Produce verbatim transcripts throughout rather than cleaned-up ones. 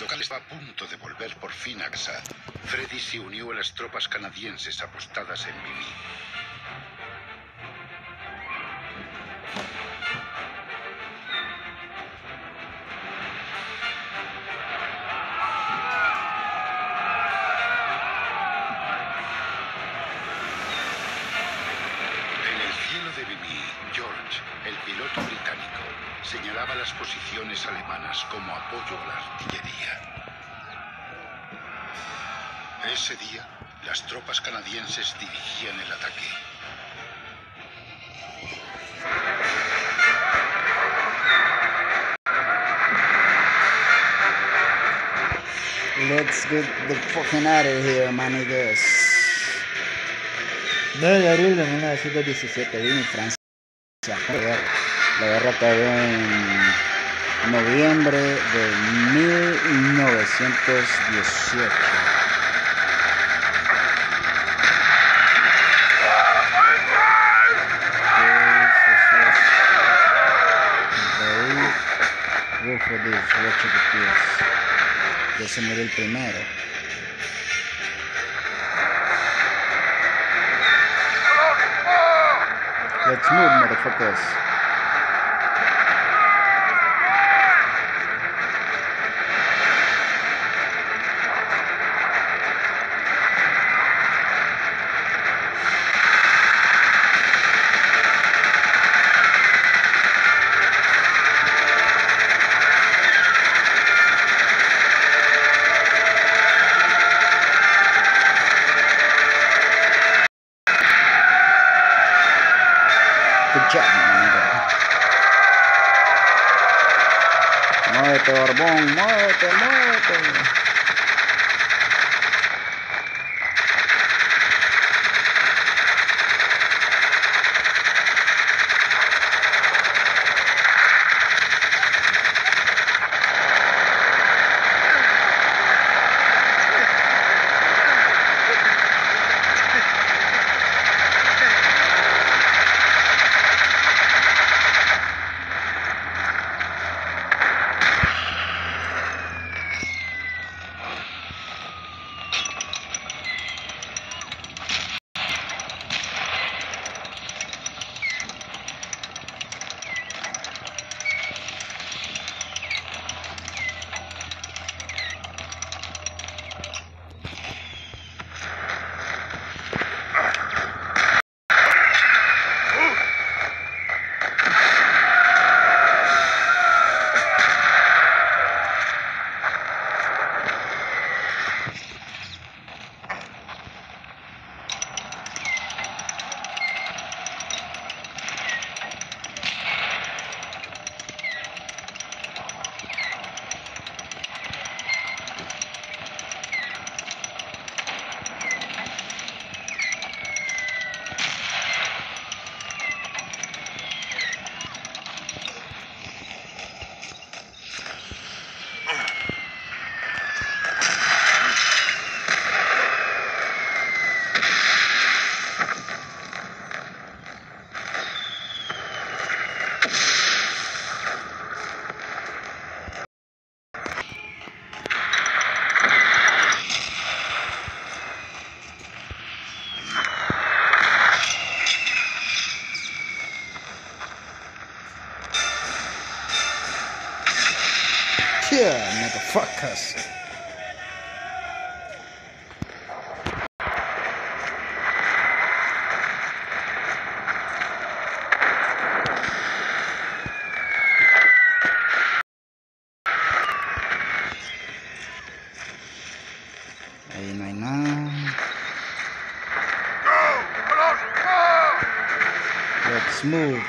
Cuando Cal estaba a punto de volver por fin a casa, Freddy se unió a las tropas canadienses apostadas en Vimy. En el cielo de Vimy, George, el piloto británico, señalaba las posiciones alemanas como apoyo a la artillería. Ese día, las tropas canadienses dirigían el ataque. Let's get the fucking out of here, manigues. nueve de abril de mil novecientos diecisiete, Vimy, Francia. La guerra acabó en noviembre de mil novecientos diecisiete. For this, watch it, ya se murió el primero. Let's move, motherfuckers. Good job, man. Muévete, Borbón, muévete, muévete. Yeah, motherfuckers. Ahí no hay nada. Let's move.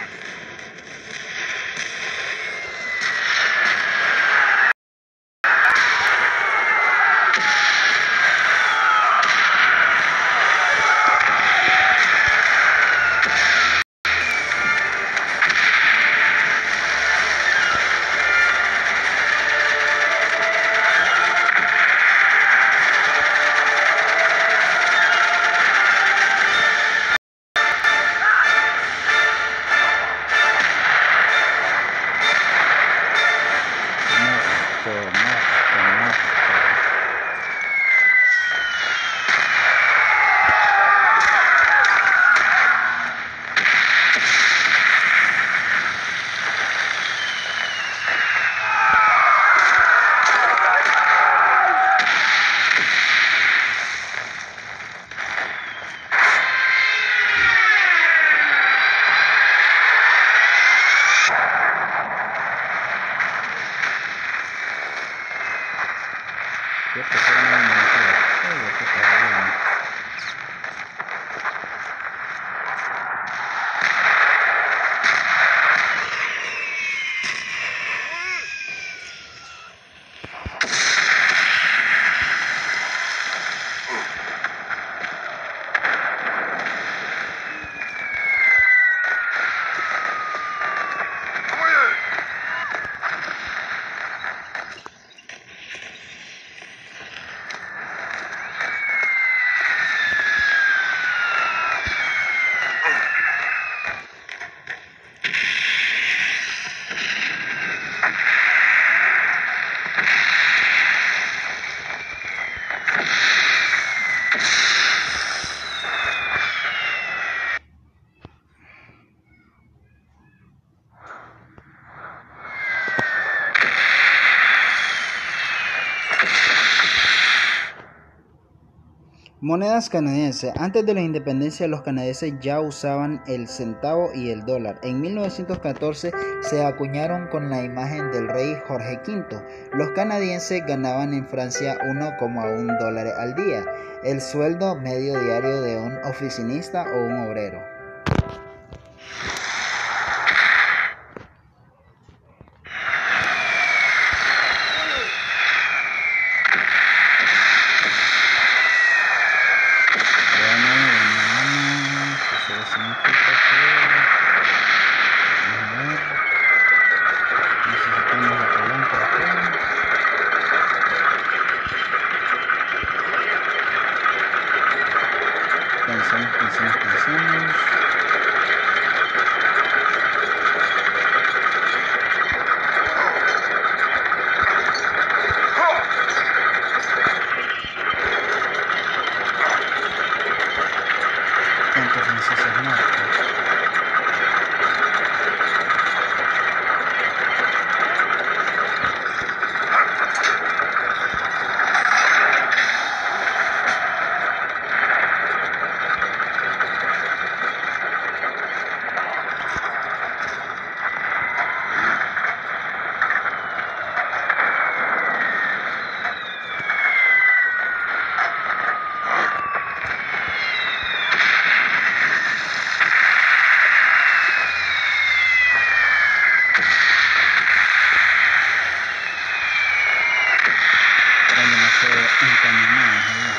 Monedas canadienses. Antes de la independencia, los canadienses ya usaban el centavo y el dólar. En mil novecientos catorce se acuñaron con la imagen del rey Jorge quinto. Los canadienses ganaban en Francia uno coma uno dólares al día, el sueldo medio diario de un oficinista o un obrero. Pensamos, pensamos, pensamos. ¿Cuántos franceses muertos? Encaminados ahí.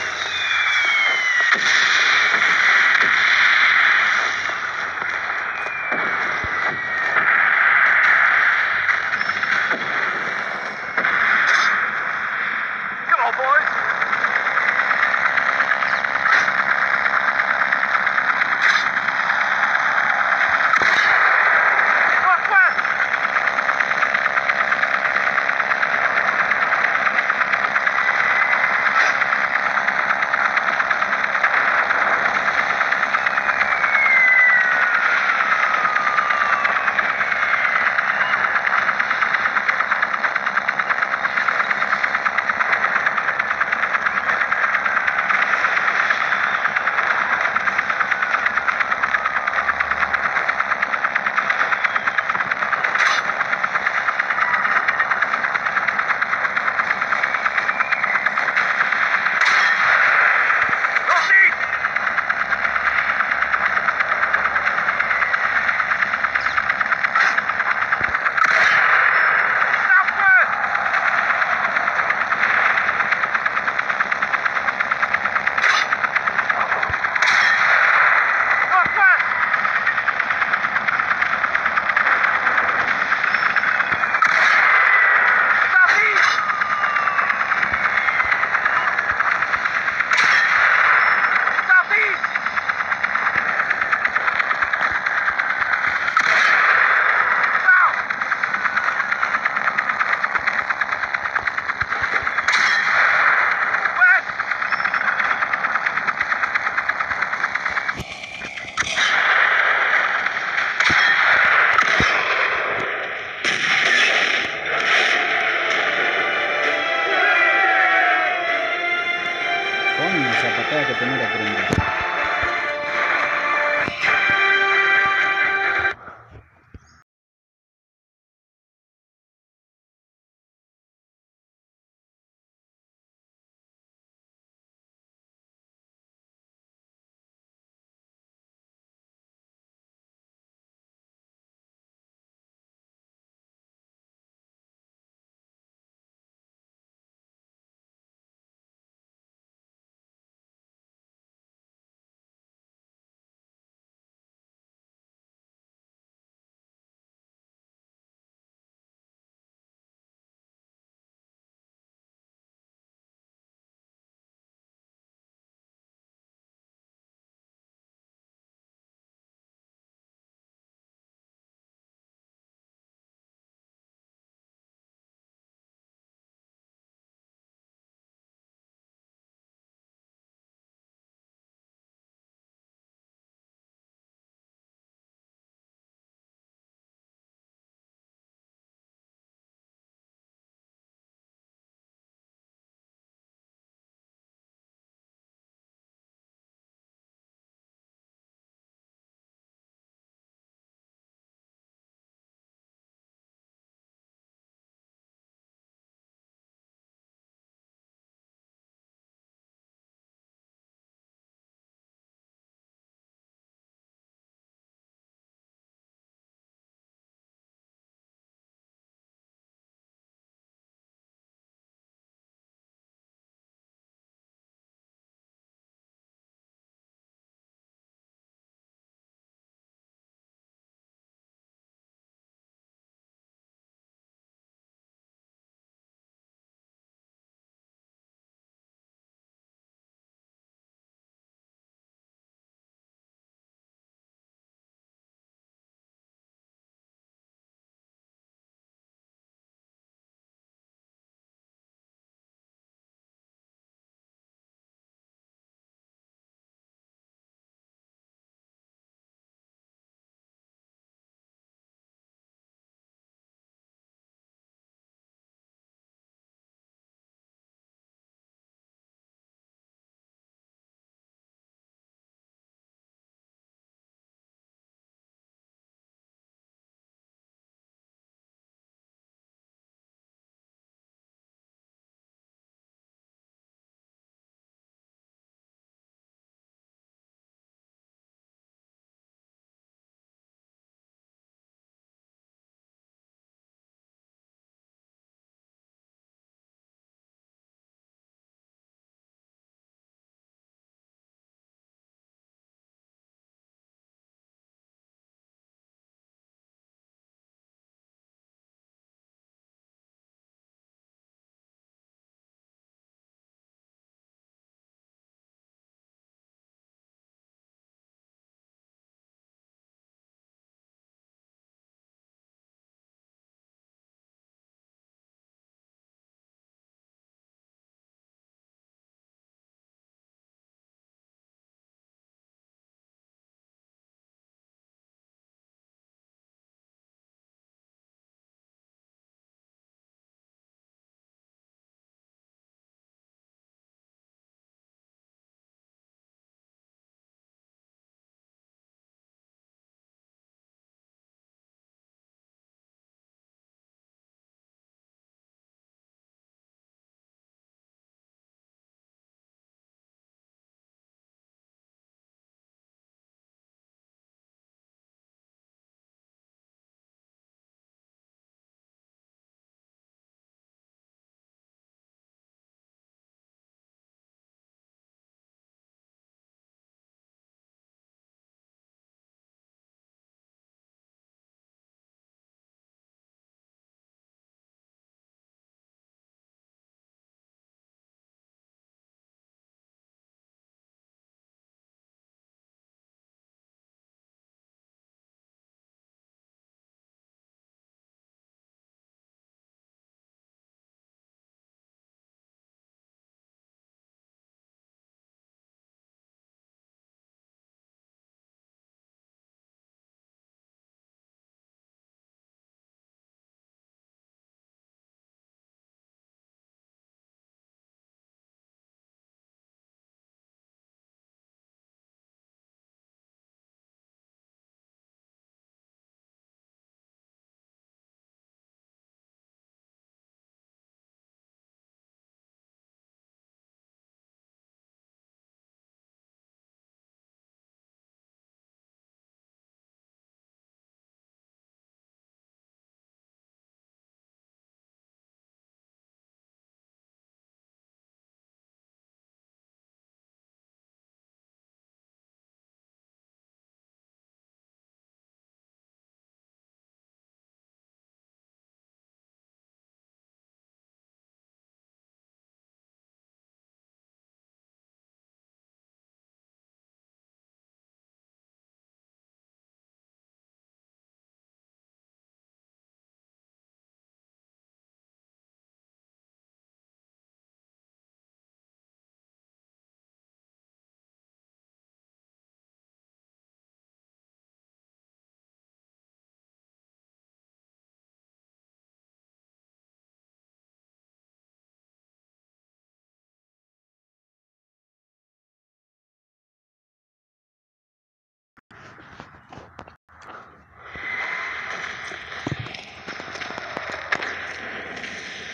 Come on, boys. Northwest. Coño, esa patada que tenía que aprender.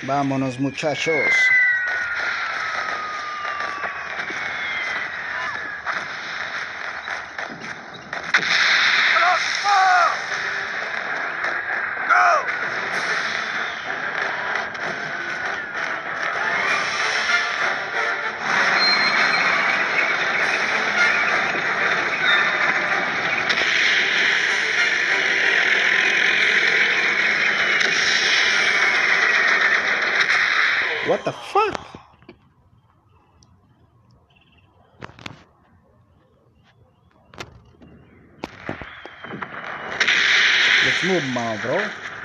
Vámonos, muchachos. What the fuck? Let's move now, bro.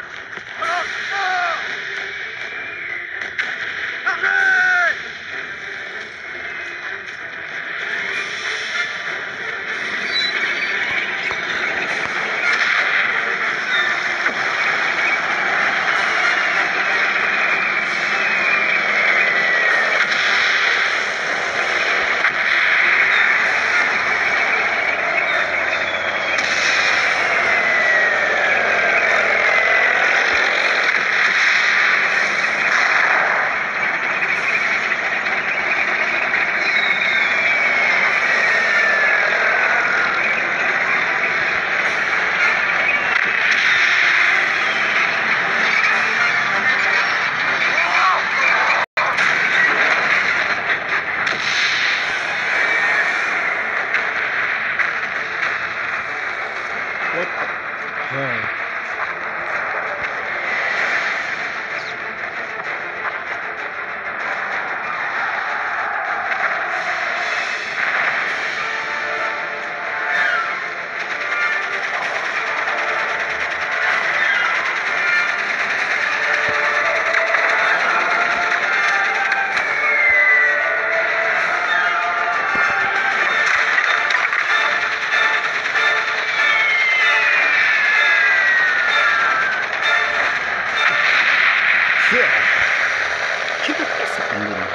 What the hell? Chico, ¿qué se pendejo?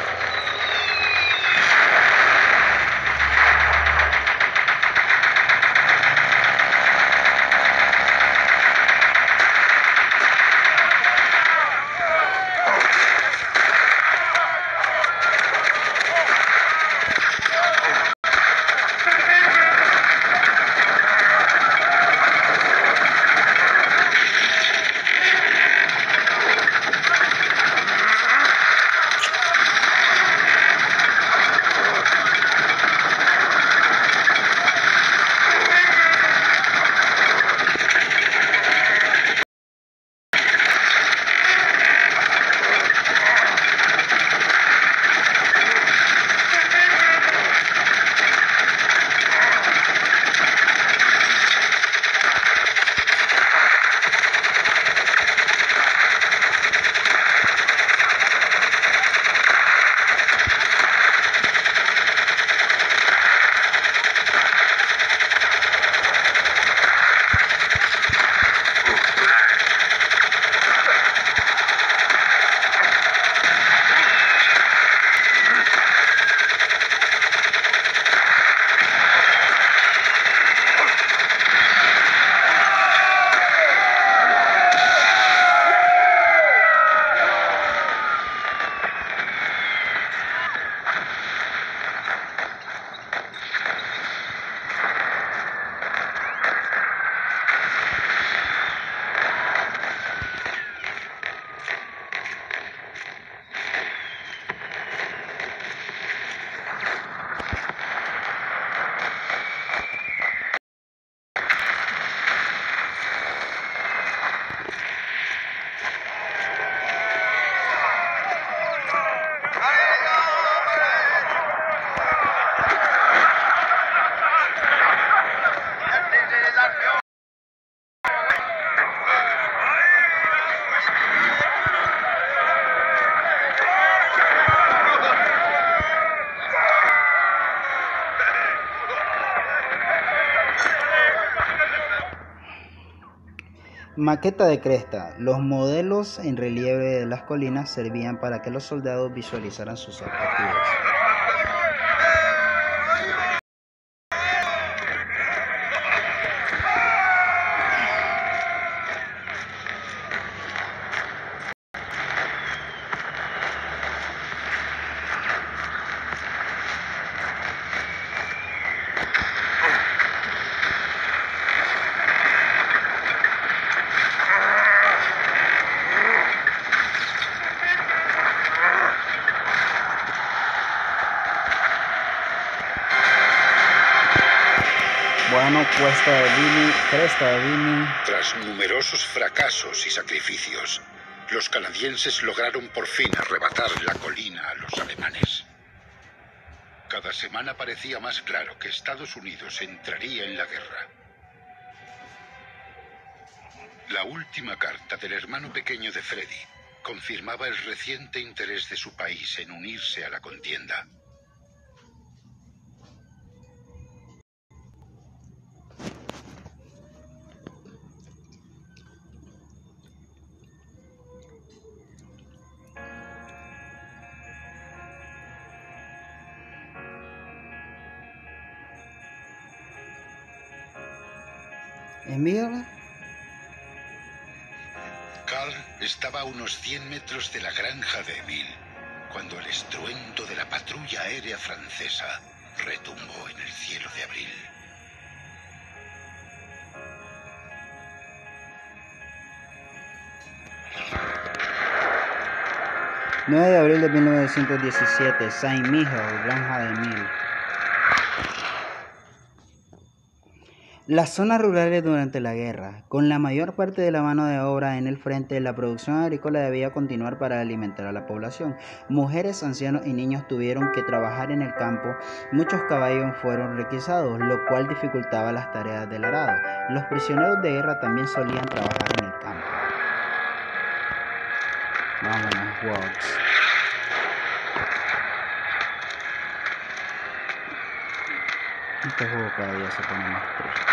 Maqueta de cresta. Los modelos en relieve de las colinas servían para que los soldados visualizaran sus objetivos. cubano Cuesta de Vimy, Cresta de Vimy. Tras numerosos fracasos y sacrificios, los canadienses lograron por fin arrebatar la colina a los alemanes. Cada semana parecía más claro que Estados Unidos entraría en la guerra. La última carta del hermano pequeño de Freddy confirmaba el reciente interés de su país en unirse a la contienda. Envíala. Carl estaba a unos cien metros de la granja de Emile cuando el estruendo de la patrulla aérea francesa retumbó en el cielo de abril. nueve de abril de mil novecientos diecisiete, Saint-Mihiel, granja de Emile. Las zonas rurales durante la guerra. Con la mayor parte de la mano de obra en el frente, la producción agrícola debía continuar para alimentar a la población. Mujeres, ancianos y niños tuvieron que trabajar en el campo. Muchos caballos fueron requisados, lo cual dificultaba las tareas del arado. Los prisioneros de guerra también solían trabajar en el campo. Vámonos, Waltz. Este juego cada día se pone más triste.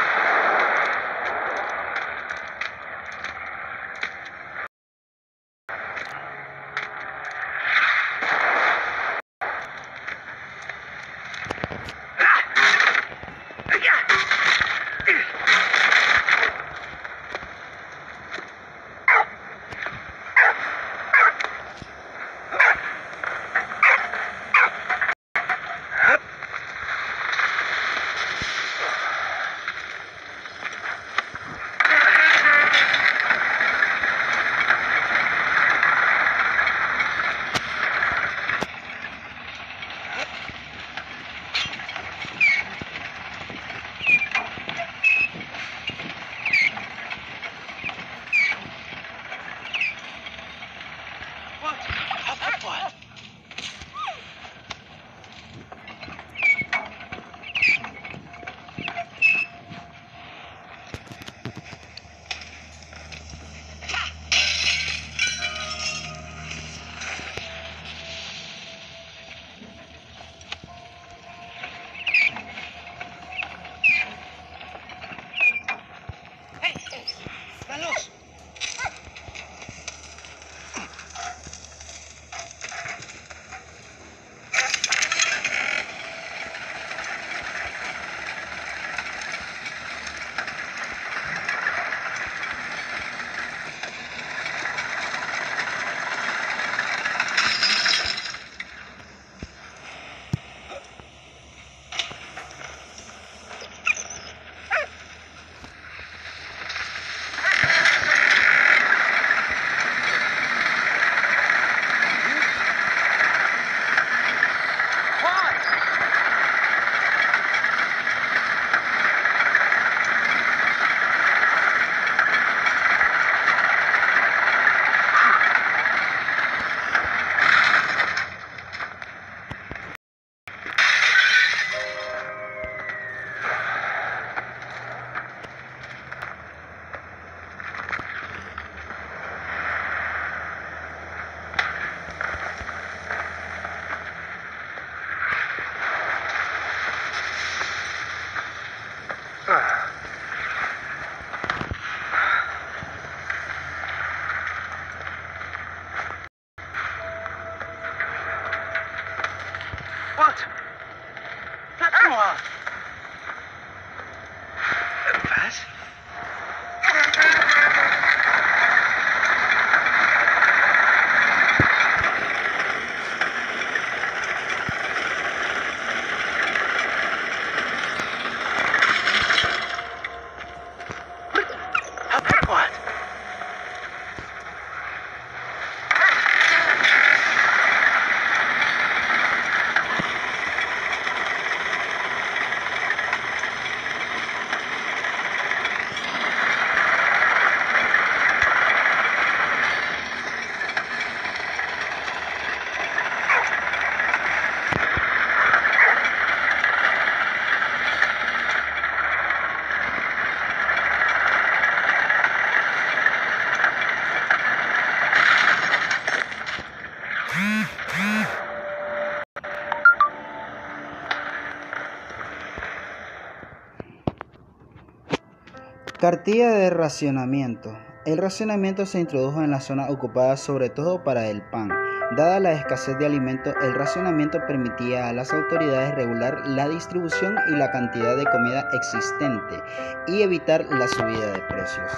What? That's Noah. Vas? What? Cartilla de racionamiento. El racionamiento se introdujo en las zonas ocupadas sobre todo para el pan. Dada la escasez de alimentos, el racionamiento permitía a las autoridades regular la distribución y la cantidad de comida existente y evitar la subida de precios.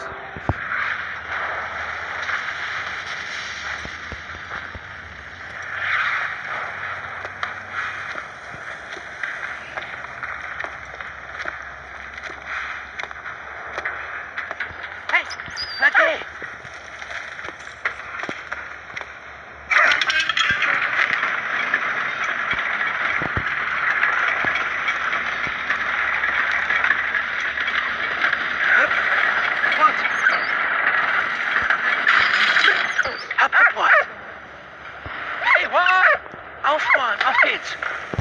Hey, Lucky! What? Up, up, what? Hey, what? Auf, Mann, auf geht's!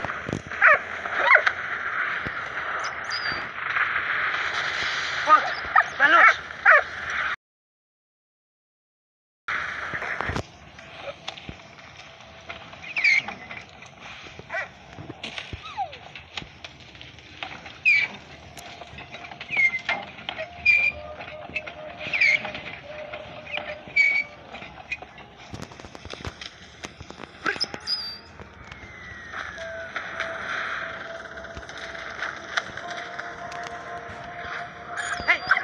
What? Na los! Hey,